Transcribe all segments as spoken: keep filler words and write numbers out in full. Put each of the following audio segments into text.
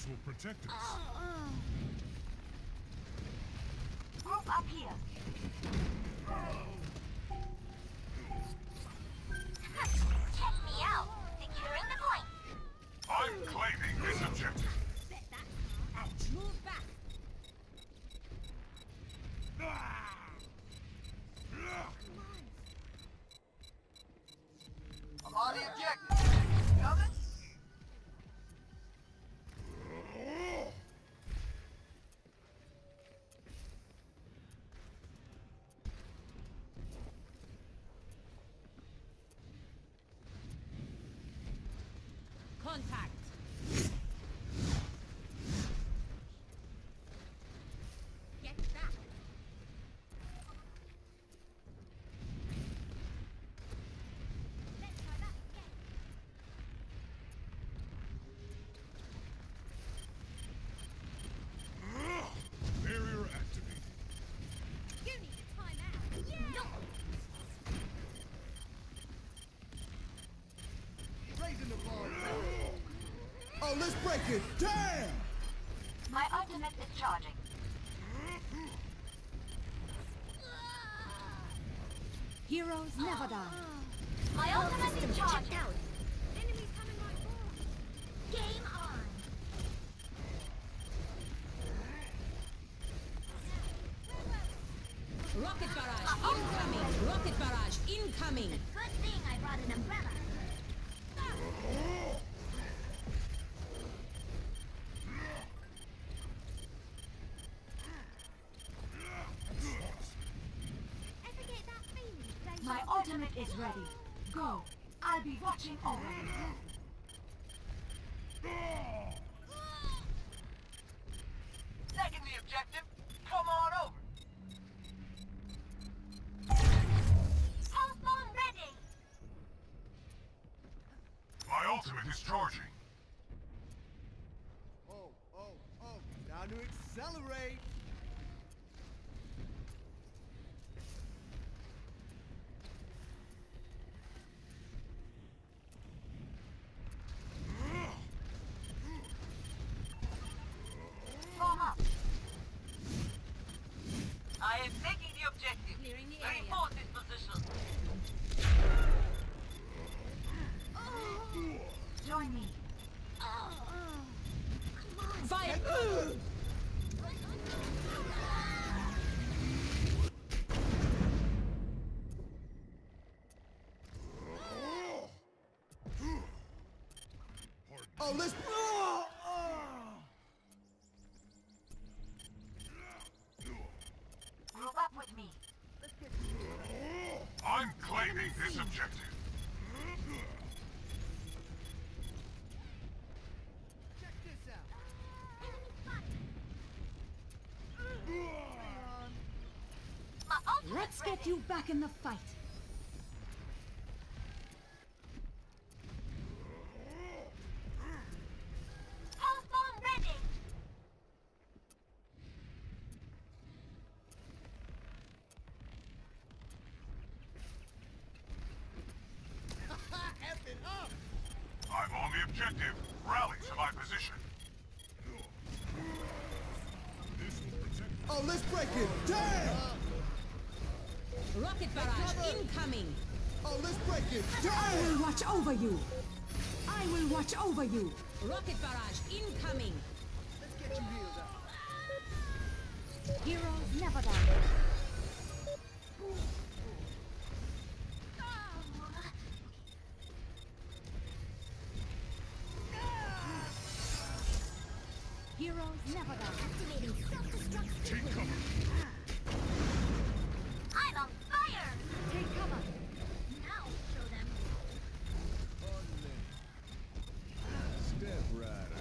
will protect us. Group up here. Check me out. Securing the point. I'm claiming this objective. Bet that. Ouch. Move back. I'm on the objective. Coming? Contact. Get back. Let's try that again. Barrier activated. You need to time out. Yeah. No. Raising the bar. Oh, let's break it. Damn! My ultimate is charging. Heroes never die. My ultimate is charging. Enemies coming right for us. Game on. Rocket barrage incoming! Rocket barrage incoming! Good thing I brought an umbrella. Ever get that feeling? My ultimate is ready. Go. I'll be watching over you. Taking the objective. Come on over. Pulse bomb ready. My ultimate is charging. Oh, oh, oh. Time to accelerate. Form up. I am taking the objective. Clearing the area. Reinforce this position. Join me. Fire! Oh, let's... Oh, oh. Group up with me. I'm claiming this objective. Check this out. Enemy spotted. Hang on. My ultimate Let's ready. get you back in the fight. Pulse bomb ready. F it up. I'm on the objective. Rally to my position. This will protect us. Oh, let's break it. Damn! Rocket barrage incoming! Oh, let's break it. I Damn! will watch over you. I will watch over you. Rocket barrage incoming! Let's get you healed up. Heroes never die. Heroes never die. Activating self-destruct Take sequence. cover. I'm on fire. Take cover. Now show them. Step rider.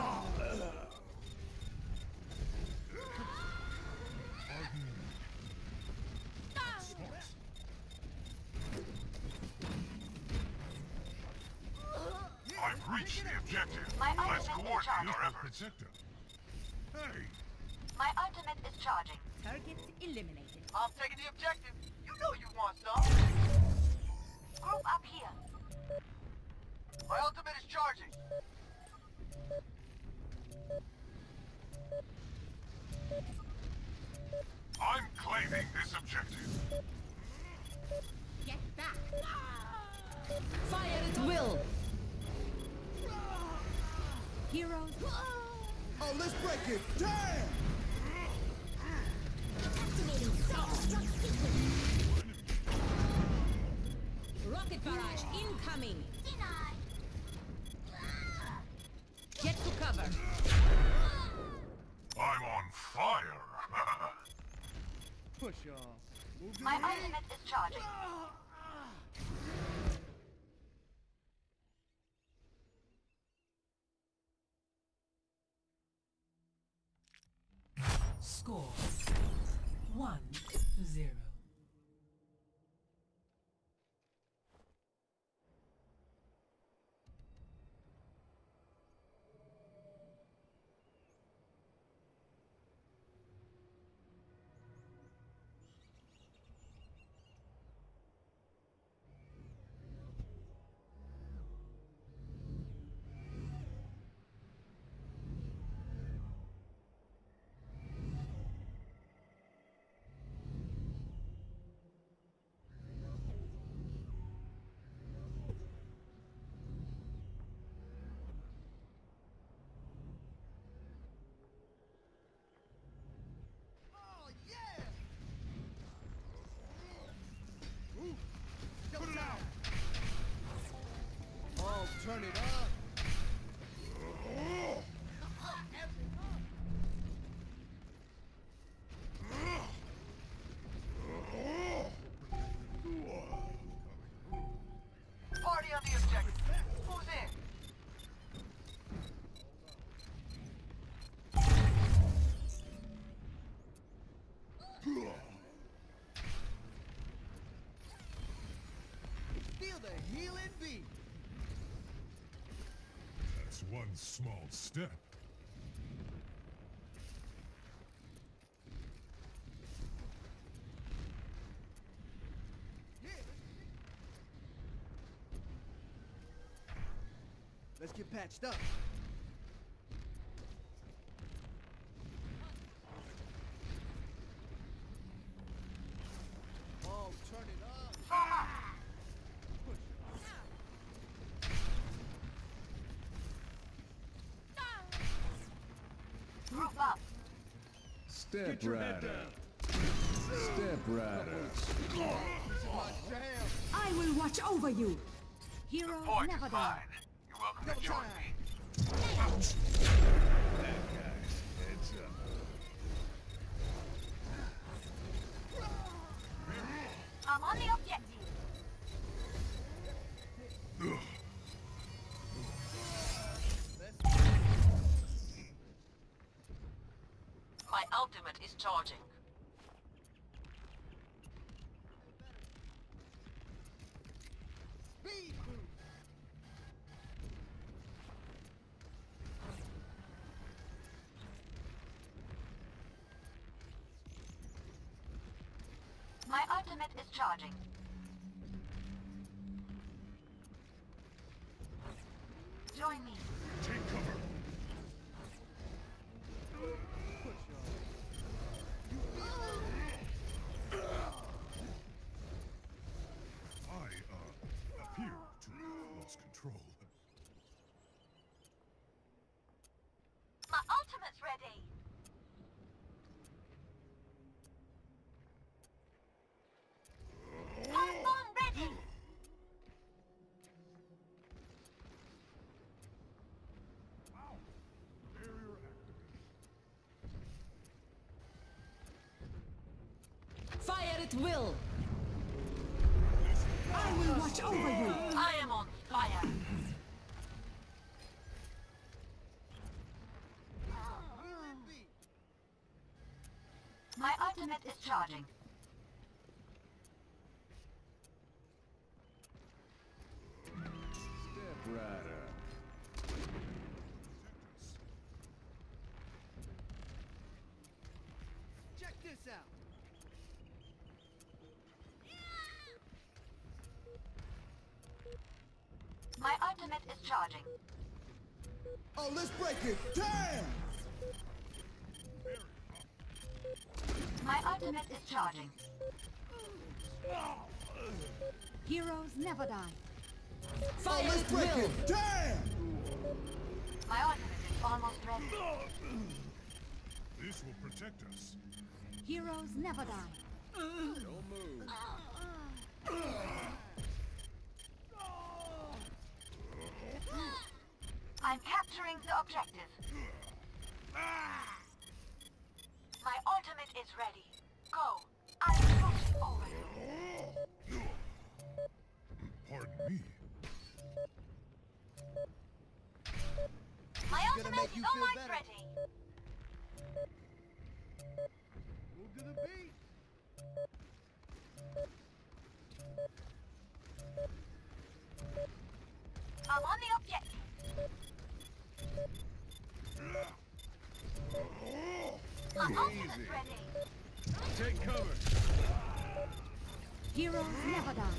I've reached the objective. My Let's ultimate is coordinate charging. our efforts. Protector. Hey, My ultimate is charging. Target eliminated. I'm taking the objective. You know you want some. Group up here. My ultimate is charging. break it. Damn! Activating self-destruct sequence. Rocket barrage incoming. Denied. Get to cover. I'm on fire. Push off. My ultimate is charging. Score one zero. Oh, yeah! Ooh. Put it out! Oh, turn it up! Party on the objective. Who's in? Feel the healing beat! That's one small step. Yeah. Let's get patched up. Oh, turn it up. Push. Group up. Step Get your head Rider. down. Step Rider. This is my jam. I will watch over you. Hero Point never is die. mine. You're welcome No to join time. me. That guy's heads up. I'm on the objective. My ultimate is charging. Speed boost. My ultimate is charging. Join me. Take cover. I, uh, appear to have lost control. My ultimate's ready. Time bomb ready. Barrier activated. Fire at will. I will watch over you. I am on fire. Healing beat. My ultimate is charging. Step Rider. Check this out. My ultimate is charging. Oh, let's break it. Damn! My ultimate is charging. Heroes never die. Oh, Fire let's at break will. it. Damn! My ultimate is almost ready. Protect us. Heroes never die. Don't move. I'm capturing the objective. My ultimate is ready. Go. I'm watching over you. Pardon me. My Gonna ultimate make is you feel almost better. ready. Move to the beat. I'm on the objective. My ultimate is ready. Take cover. Heroes never die.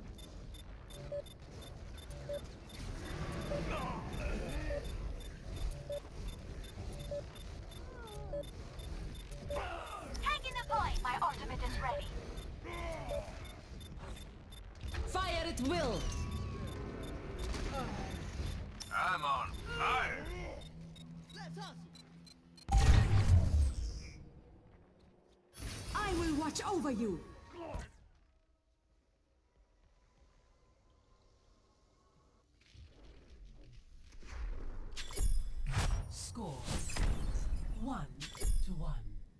Taking the point. My ultimate is ready. Fire at will! I'm on fire. Let's hustle. I will watch over you. Score one to one.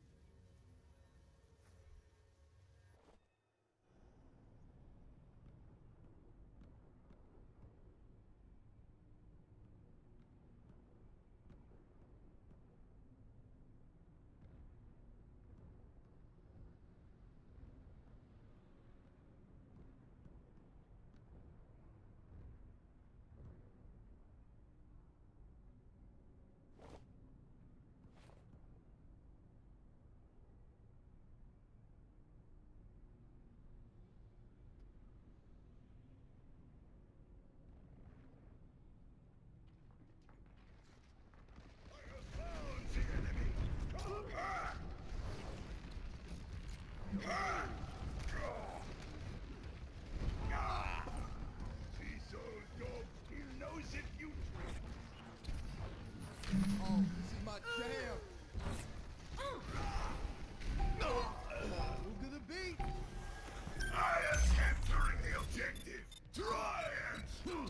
Oh, this is my jam. Move to the beat. I am capturing the objective. Try and...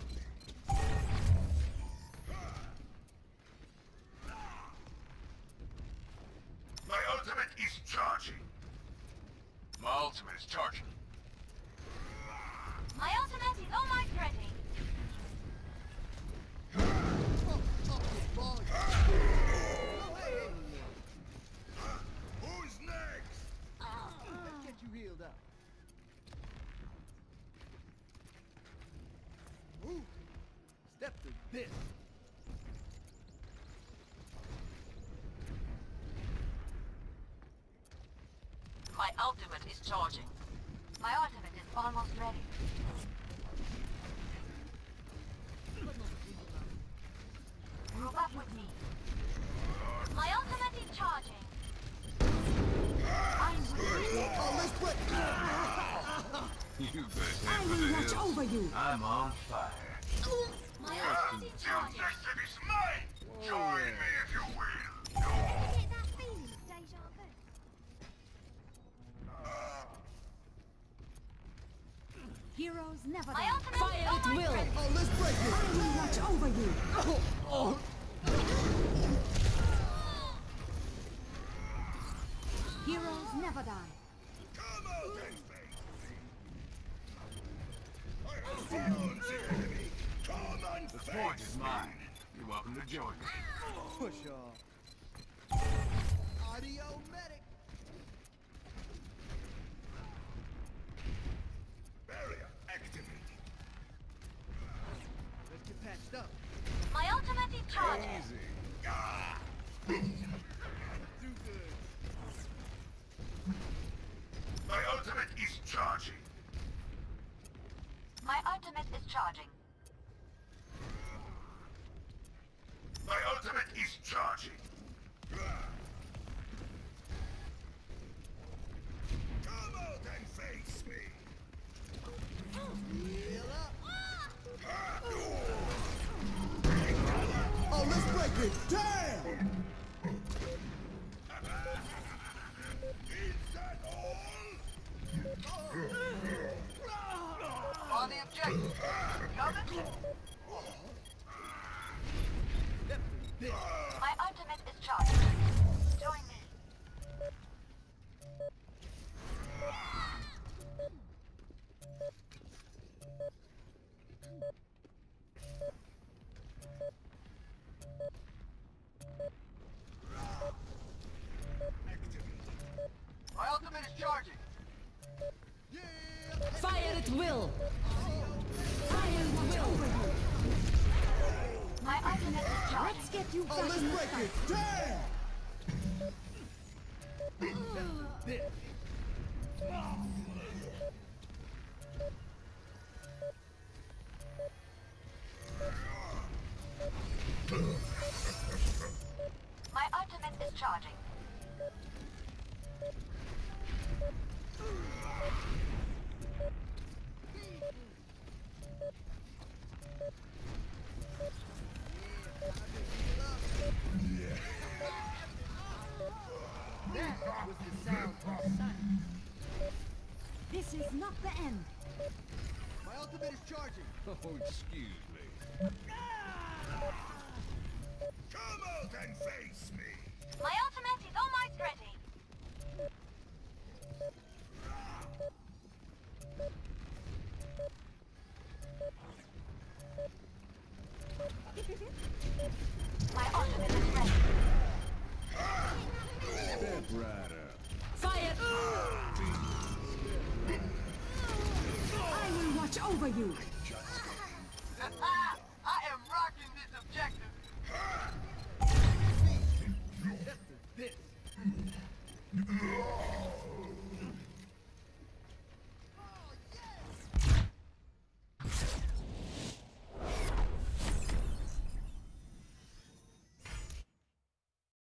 My ultimate is charging. My ultimate is charging. My ultimate is almost ready. Oh, up the ball. Oh, hey, hey. Who's next? Let's get you healed up. Ooh, step to this. My ultimate is charging. My ultimate is almost ready. Move up with me. My ultimate is charging. I'm ready. Oh, let's break. You better I head for will the watch hills. over you. I'm on fire. My ultimate is The charging. objective is mine. Join me if you will. Get that feeling of deja vu. Heroes never My die. ultimate Fire is at almost will. ready. Oh, let's break it. I will watch over you. Oh, Heroes never die. Come out and face me. I have found the enemy. Come and The face point is me. mine. You're welcome to join me. push off. Audio medic. Barrier activated. Let's get patched up. My ultimate is charging. Easy. Ah! Do good. My ultimate is charging. My ultimate is charging. My ultimate is charging. Come out and face me. Heal up. Ah! Oh, let's break it. Damn. you Oh, back let's in the break fight. it. Damn! My ultimate is charging. This is not the end. My ultimate is charging. Oh, excuse me. Come out and face me! My ultimate is almost ready. My ultimate is ready. Step right up. Fire! I will watch over you.